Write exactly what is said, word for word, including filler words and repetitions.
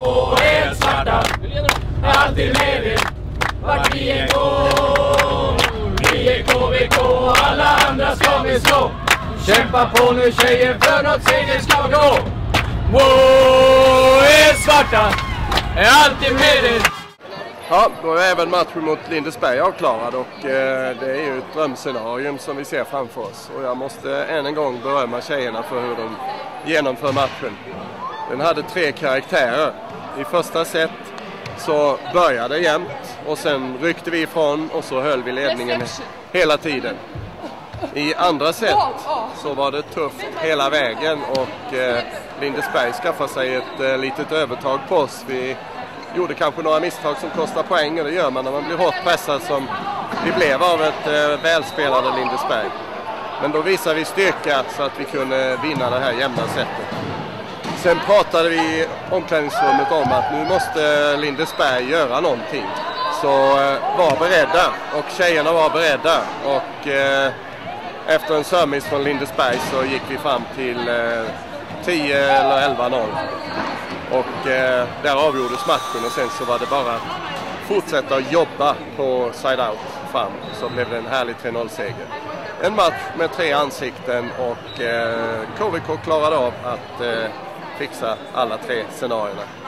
Och helt svarta, alltid med er, vart vi än går. Vi är K V K, alla andra ska vi slå. Kämpa på nu tjejer, för något seger ska gå. Och helt svarta, är alltid med er. Ja, då är även matchen mot Lindesberg avklarad och eh, det är ju ett drömscenarium som vi ser framför oss. Och jag måste än en gång berömma tjejerna för hur de genomför matchen. Den hade tre karaktärer. I första set så började det jämnt och sen ryckte vi ifrån och så höll vi ledningen hela tiden. I andra set så var det tufft hela vägen och eh, Lindesberg skaffade sig ett eh, litet övertag på oss. Vi gjorde kanske några misstag som kostar poäng och det gör man när man blir hårt pressad som vi blev av ett eh, välspelande Lindesberg. Men då visade vi styrka så att vi kunde vinna det här jämna sättet. Sen pratade vi i omklädningsrummet om att nu måste Lindesberg göra någonting. Så eh, var beredda och tjejerna var beredda och eh, efter en service från Lindesberg så gick vi fram till eh, tio eller elva noll. Och eh, där avgjordes matchen och sen så var det bara att fortsätta att jobba på side-out fram. Så blev det en härlig tre noll-seger. En match med tre ansikten och eh, K V K klarade av att eh, fixa alla tre scenarierna.